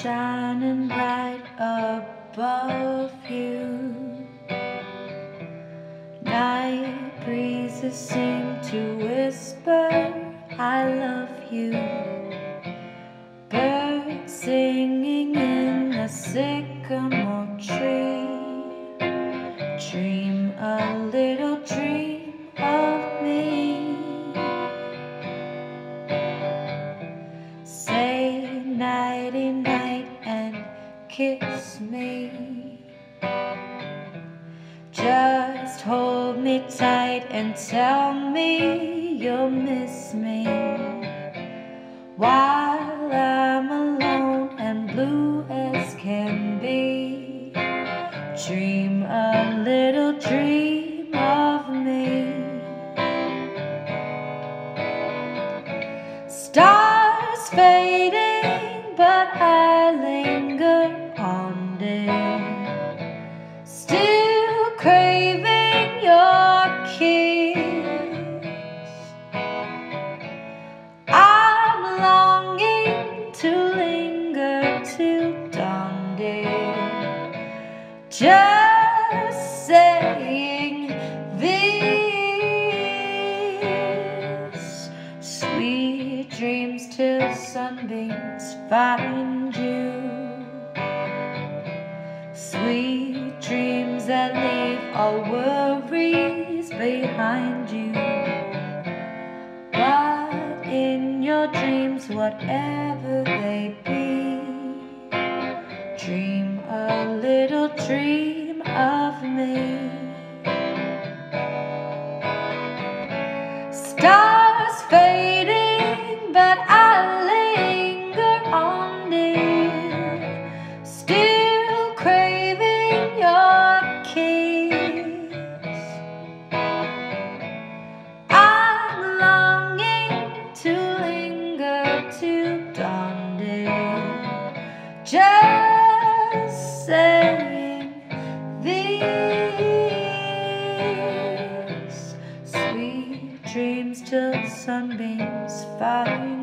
shining bright above you. Night breezes seem to whisper, I love you. Birds singing in the sycamore tree. Dream a little dream of me. Say nighty night and kiss me. Just hold me tight and tell me you'll miss me while I'm alone and blue as can be. Dream a little dream of me. Stars fading, but I linger on, dear, still craving your kiss. I'm longing to linger till dawn, dear, just saying this. Sweet dreams till sunbeams find you. Sweet dreams that leave all worries behind you. But in your dreams, whatever they be, dream a little dream of me. Stars fading, but I linger on, dear, still craving your kiss. I'm longing to linger till dawn, dear, just saying this. Sweet dreams till sunbeams find